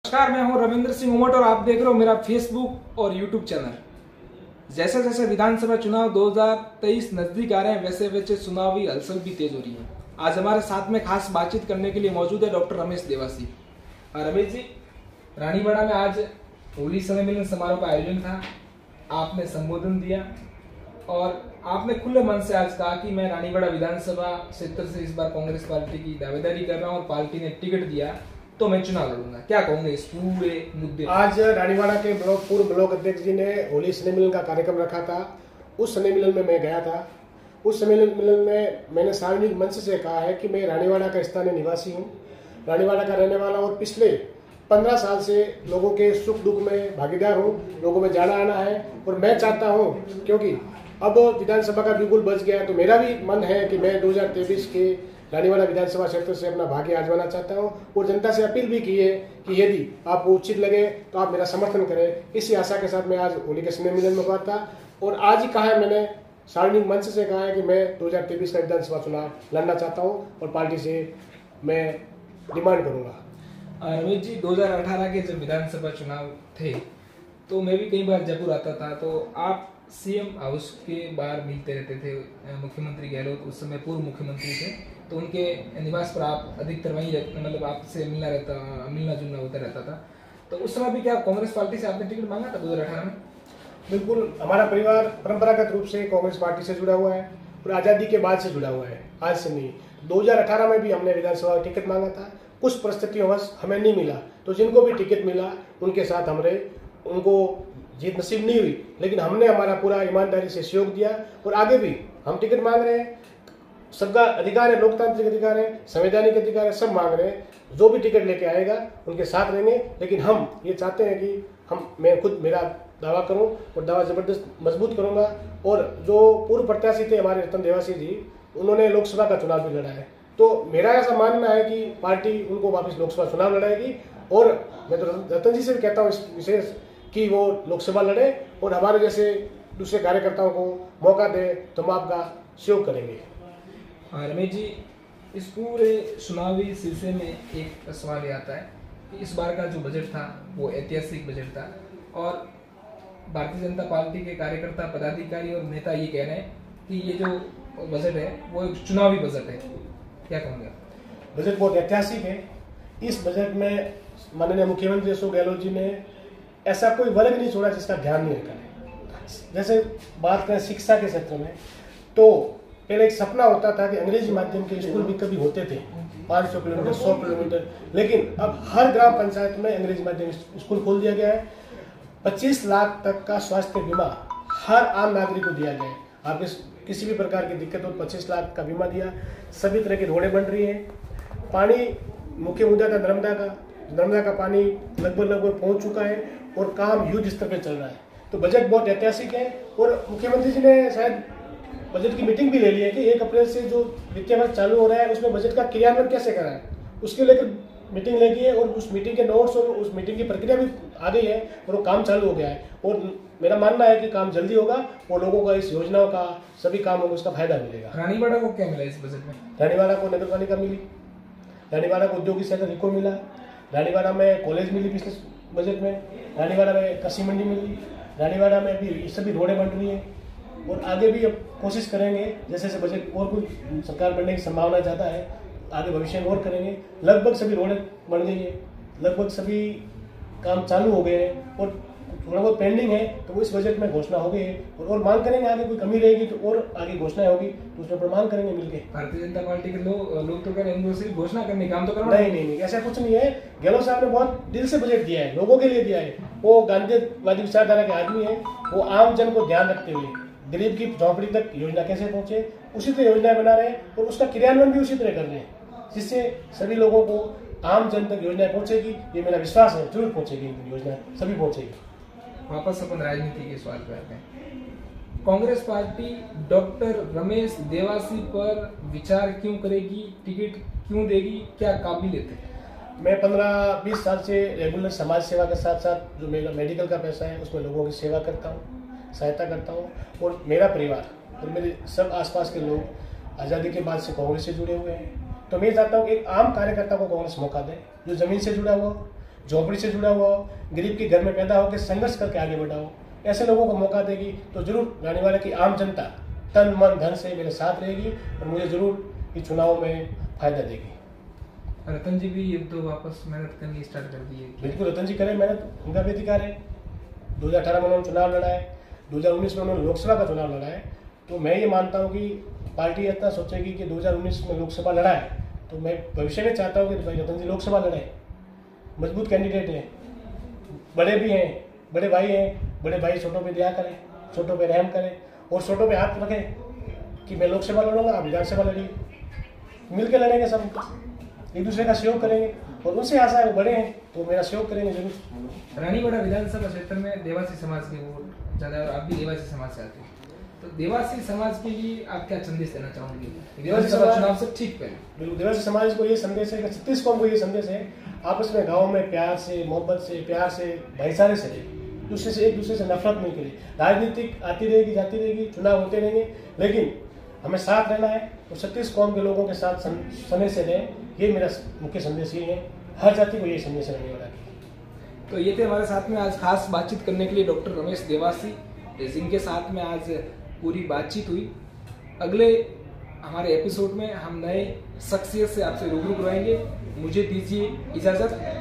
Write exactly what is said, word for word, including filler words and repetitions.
नमस्कार, मैं हूं रविंद्र सिंह उमट और आप देख रहे हो मेरा फेसबुक और यूट्यूब चैनल। जैसे जैसे विधानसभा चुनाव दो हज़ार तेईस नजदीक आ रहे हैं वैसे वैसे चुनावी हलचल भी तेज हो रही है। आज हमारे साथ में खास बातचीत करने के लिए मौजूद है डॉक्टर रमेश देवासी। रमेश जी, रानीवाड़ा में आज होली सम्मेलन समारोह का आयोजन था, आपने संबोधन दिया और आपने खुले मन से आज कहा कि मैं रानीवाड़ा विधानसभा क्षेत्र से इस बार कांग्रेस पार्टी की दावेदारी कर रहा हूं और पार्टी ने टिकट दिया तो मैं चुनाव लड़ूंगा। क्या कहूंगे इस पूरे मुद्दे? आज रानीवाड़ा के ब्लॉक पूर्व ब्लॉक अध्यक्ष जी ने होली सम्मेलन का कार्यक्रम रखा था। उस सम्मेलन में मैं गया था। उस सम्मेलन में मैंने सार्वजनिक मंच से कहा है कि मैं रानीवाड़ा का स्थानीय निवासी हूँ, रानीवाड़ा का रहने वाला और पिछले पंद्रह साल से लोगों के सुख दुख में भागीदार हूँ। लोगों में जाना आना है और मैं चाहता हूँ, क्योंकि अब विधानसभा का बिल्कुल बच गया है, तो मेरा भी मन है कि मैं दो हजार तेईस के रानीवाड़ा विधानसभा क्षेत्र से अपना भाग्य आजमाना चाहता हूं और जनता से अपील भी की है कि यदि आपको उचित लगे तो आप मेरा समर्थन करें। इसी आशा के साथ मैं आज होली के सम्मेलन में हुआ था और आज ही कहा है, मैंने सार्वजनिक मंच से कहा है कि मैं दो हजार तेईस का विधानसभा चुनाव लड़ना चाहता हूं और पार्टी से मैं डिमांड करूंगा। रमेश जी, दो हजार अठारह के जब विधानसभा चुनाव थे तो मैं भी कई बार जयपुर आता था, तो आप सीएम हाउस के बाहर मिलते रहते थे। मुख्यमंत्री गहलोत उस समय पूर्व मुख्यमंत्री थे, तो उनके निवास पर आप अधिकतर वहीं मतलब आपसे मिलना रहता मिलना जुलना होता रहता था। तो उस समय भी क्या कांग्रेस पार्टी से आपने टिकट मांगा था दो हजार अठारह में? बिल्कुल, हमारा परिवार परंपरागत रूप से कांग्रेस पार्टी से जुड़ा हुआ है और आज़ादी के बाद से जुड़ा हुआ है, आज से नहीं। दो हजार अठारह में भी हमने विधानसभा टिकट मांगा था, कुछ परिस्थितियों हमें नहीं मिला, तो जिनको भी टिकट मिला उनके साथ हम रहे। उनको जीत नसीब नहीं हुई, लेकिन हमने हमारा पूरा ईमानदारी से सहयोग दिया और आगे भी हम टिकट मांग रहे हैं। सबका अधिकार है, लोकतांत्रिक अधिकार है, संवैधानिक अधिकार है, सब मांग रहे हैं। जो भी टिकट लेके आएगा उनके साथ रहेंगे, लेकिन हम ये चाहते हैं कि हम मैं खुद मेरा दावा करूं और दावा जबरदस्त मजबूत करूंगा। और जो पूर्व प्रत्याशी थे हमारे रतन देवासी जी, उन्होंने लोकसभा का चुनाव भी लड़ा है, तो मेरा ऐसा मानना है कि पार्टी उनको वापस लोकसभा चुनाव लड़ाएगी। और मैं तो रतन जी से भी कहता हूँ इस विशेष कि वो लोकसभा लड़े और हमारे जैसे दूसरे कार्यकर्ताओं को मौका दे, तो हम आपका सहयोग करेंगे। रमेश जी, इस पूरे चुनावी सिलसिले में एक सवाल ये आता है कि इस बार का जो बजट था वो ऐतिहासिक बजट था और भारतीय जनता पार्टी के कार्यकर्ता, पदाधिकारी और नेता ये कह रहे हैं कि ये जो बजट है वो एक चुनावी बजट है। क्या कहोगे? बजट बहुत ऐतिहासिक है। इस बजट में माननीय मुख्यमंत्री अशोक गहलोत जी ने ऐसा कोई वर्ग नहीं छोड़ा जिसका ध्यान नहीं रखा है। जैसे बात करें शिक्षा के क्षेत्र में, तो पहले एक सपना होता था कि अंग्रेजी माध्यम के स्कूल भी कभी होते थे पाँच सौ किलोमीटर सौ किलोमीटर, लेकिन अब हर ग्राम पंचायत में अंग्रेजी माध्यम स्कूल खोल दिया गया है। पच्चीस लाख तक का स्वास्थ्य बीमा हर आम नागरिक को दिया गया है। आप किसी भी प्रकार की दिक्कत हो पच्चीस लाख का बीमा दिया। सभी तरह की रोडें बन रही है। पानी मुख्य मुद्दा था नर्मदा का, नर्मदा का पानी लगभग लगभग पहुंच चुका है और काम युद्ध स्तर पर चल रहा है। तो बजट बहुत ऐतिहासिक है और मुख्यमंत्री जी ने शायद बजट की मीटिंग भी ले ली है कि एक अप्रैल से जो वित्तीय वर्ष चालू हो रहा है उसमें बजट का क्रियान्वयन कैसे करा है, उसके लेकर मीटिंग लगी है और उस मीटिंग के नोट्स और उस मीटिंग की प्रक्रिया भी आ गई है और वो काम चालू हो गया है। और मेरा मानना है कि काम जल्दी होगा और लोगों का इस योजनाओं का सभी काम होगा, उसका फायदा मिलेगा। रानीवाड़ा को क्या मिला इस बजट में? रानीवाड़ा को नगर पालिका मिली, रानीवाड़ा को औद्योगिक सेक्टर रिको मिला, रानीवाड़ा में कॉलेज मिली पिछले बजट में, रानीवाड़ा में कृषि मंडी मिली, रानीवाड़ा में अभी सभी रोडें बन रही हैं और आगे भी अब कोशिश करेंगे जैसे जैसे बजट और कुछ सरकार बनने की संभावना ज़्यादा है, आगे भविष्य में और करेंगे। लगभग सभी रोडें बन गई है, लगभग सभी काम चालू हो गए हैं और थोड़ा बहुत पेंडिंग है, तो वो इस बजट में घोषणा हो गई है और, और मांग करेंगे। आगे कोई कमी रहेगी तो और आगे घोषणा होगी तो उसमें पर मांग करेंगे मिलके। भारतीय जनता पार्टी के लोग लोग तो कह रहे हैं सिर्फ घोषणा करने काम तो करना नहीं नहीं नहीं ऐसा कुछ नहीं है। गहलोत साहब ने बहुत दिल से बजट दिया है, लोगों के लिए दिया है। वो गांधीवादी विचारधारा के आदमी है। वो आम जन को ध्यान रखते हुए गरीब की झोंपड़ी तक योजना कैसे पहुंचे उसी तरह योजनाएं बना रहे हैं और उसका क्रियान्वयन भी उसी तरह कर रहे हैं, जिससे सभी लोगों को आम जन तक योजनाएं पहुंचेगी। ये मेरा विश्वास है, जरूर पहुंचेगी योजना, सभी पहुंचेगी। वापस अपन राजनीति के सवाल पे आते हैं। कांग्रेस पार्टी डॉक्टर रमेश देवासी पर विचार क्यों करेगी, टिकट क्यों देगी, क्या काबिलियत है? मैं पंद्रह बीस साल से रेगुलर समाज सेवा के साथ साथ जो मेरा मेडिकल का पैसा है उसमें लोगों की सेवा करता हूँ, सहायता करता हूँ। और मेरा परिवार और मेरे सब आसपास के लोग आज़ादी के बाद से कांग्रेस से जुड़े हुए हैं, तो मैं चाहता हूँ कि एक आम कार्यकर्ता को कांग्रेस मौका दे जो जमीन से जुड़ा हुआ, झोपड़ी से जुड़ा हुआ हो, गरीब के घर में पैदा होकर संघर्ष करके आगे बढ़ा हो, ऐसे लोगों को मौका देगी तो जरूर रानी वाला की आम जनता तन मन धन से मेरे साथ रहेगी और मुझे जरूर इस चुनाव में फायदा देगी। रतन जी भी अब तो वापस मेहनत करनी स्टार्ट कर दी है। बिल्कुल रतन जी करें मेहनत, उनका भी अधिकार है। दो हज़ार अठारह में उन्होंने चुनाव लड़ा है, दो हज़ार उन्नीस में उन्होंने लोकसभा का चुनाव लड़ा है। तो मैं ये मानता हूँ कि पार्टी इतना सोचेगी कि दो हज़ार उन्नीस में लोकसभा लड़ा है तो मैं भविष्य में चाहता हूँ कि भाई रतन जी लोकसभा लड़े, मजबूत कैंडिडेट हैं, बड़े भी हैं, बड़े भाई हैं, बड़े भाई छोटों पे दया करें, छोटों पे रहम करें और छोटों पे हाथ रखें कि मैं लोकसभा लड़ूंगा, आप विधानसभा लड़िए, मिलकर लड़ेंगे, सब एक दूसरे का सहयोग करेंगे और उनसे आशा है वो बड़े हैं तो मेरा सहयोग करेंगे जरूर। रानीवाड़ा विधानसभा क्षेत्र में देवासी समाज के वोट ज्यादा है और आप भी देवासी समाज से आते हैं, तो देवासी समाज के लिए आप क्या संदेश देना चाहोगे? देवासी समाज चुनाव से ठीक पहले बिल्कुल देवासी समाज को ये संदेश है, छत्तीस कौम को ये संदेश है, आपस में गाँव में प्यार से, मोहब्बत से, प्यार से, भाईचारे से रहे, दूसरे से एक दूसरे से नफरत नहीं करे। राजनीतिक आती रहेगी जाती रहेगी, चुनाव होते रहेंगे, लेकिन हमें साथ रहना है और छत्तीस कौम के लोगों के साथ समय से रहें, ये मेरा मुख्य संदेश ये है। हर जाति को ये संदेश रहने वाला है। तो ये थे हमारे साथ में आज खास बातचीत करने के लिए डॉक्टर रमेश देवासी, जिनके साथ में आज पूरी बातचीत हुई। अगले हमारे एपिसोड में हम नए शख्सियत से आपसे रूबरू करवाएंगे। मुझे दीजिए इजाज़त।